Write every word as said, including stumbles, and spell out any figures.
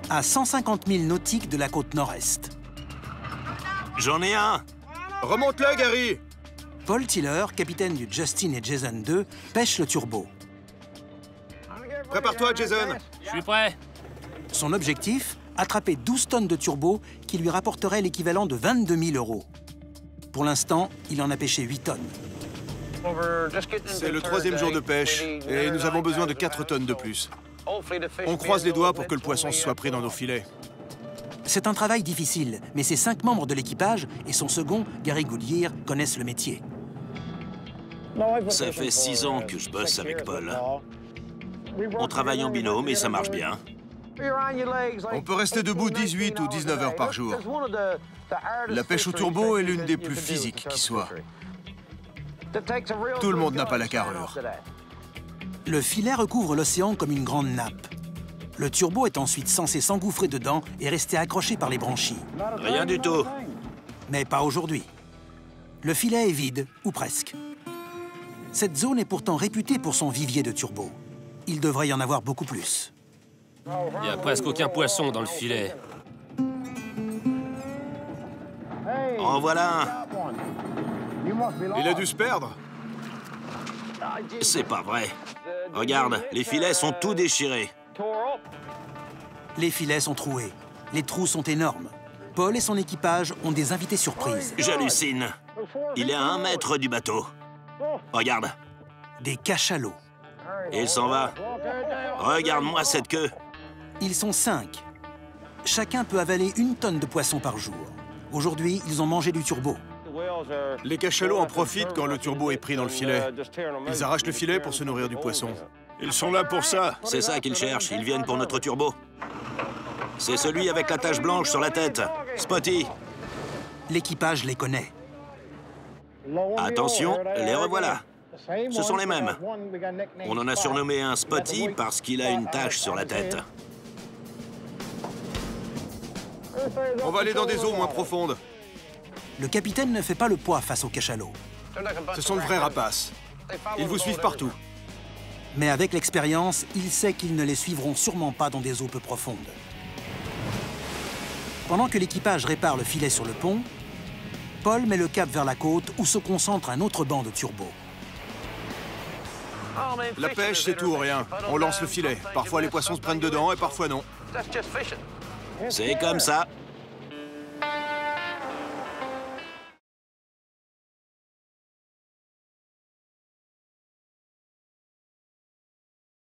à cent cinquante milles nautiques de la côte nord-est. J'en ai un. Remonte-le, Gary. Paul Tiller, capitaine du Justin et Jason deux, pêche le turbo. Prépare-toi, Jason. Je suis prêt. Son objectif, attraper douze tonnes de turbo qui lui rapporterait l'équivalent de vingt-deux mille euros. Pour l'instant, il en a pêché huit tonnes. C'est le troisième jour de pêche et nous avons besoin de quatre tonnes de plus. On croise les doigts pour que le poisson soit pris dans nos filets. C'est un travail difficile, mais ses cinq membres de l'équipage et son second, Gary Goodyear, connaissent le métier. Ça fait six ans que je bosse avec Paul. On travaille en binôme et ça marche bien. On peut rester debout dix-huit ou dix-neuf heures par jour. La pêche au turbo est l'une des plus physiques qui soit. Tout le monde n'a pas la carrure. Le filet recouvre l'océan comme une grande nappe. Le turbo est ensuite censé s'engouffrer dedans et rester accroché par les branchies. Rien du tout. Mais pas aujourd'hui. Le filet est vide, ou presque. Cette zone est pourtant réputée pour son vivier de turbo. Il devrait y en avoir beaucoup plus. Il n'y a presque aucun poisson dans le filet. En voilà un. Il a dû se perdre. C'est pas vrai. Regarde, les filets sont tout déchirés. Les filets sont troués. Les trous sont énormes. Paul et son équipage ont des invités surprises. J'hallucine. Il est à un mètre du bateau. Regarde. Des cachalots. Et il s'en va. Regarde-moi cette queue. Ils sont cinq. Chacun peut avaler une tonne de poisson par jour. Aujourd'hui, ils ont mangé du turbo. Les cachalots en profitent quand le turbo est pris dans le filet. Ils arrachent le filet pour se nourrir du poisson. Ils sont là pour ça. C'est ça qu'ils cherchent. Ils viennent pour notre turbo. C'est celui avec la tache blanche sur la tête. Spotty. L'équipage les connaît. Attention, les revoilà. Ce sont les mêmes. On en a surnommé un Spotty parce qu'il a une tache sur la tête. On va aller dans des eaux moins profondes. Le capitaine ne fait pas le poids face aux cachalots. Ce sont de vrais rapaces. Ils vous suivent partout. Mais avec l'expérience, il sait qu'ils ne les suivront sûrement pas dans des eaux peu profondes. Pendant que l'équipage répare le filet sur le pont, Paul met le cap vers la côte où se concentre un autre banc de turbo. La pêche, c'est tout ou rien. On lance le filet. Parfois, les poissons se prennent dedans et parfois non. C'est comme ça.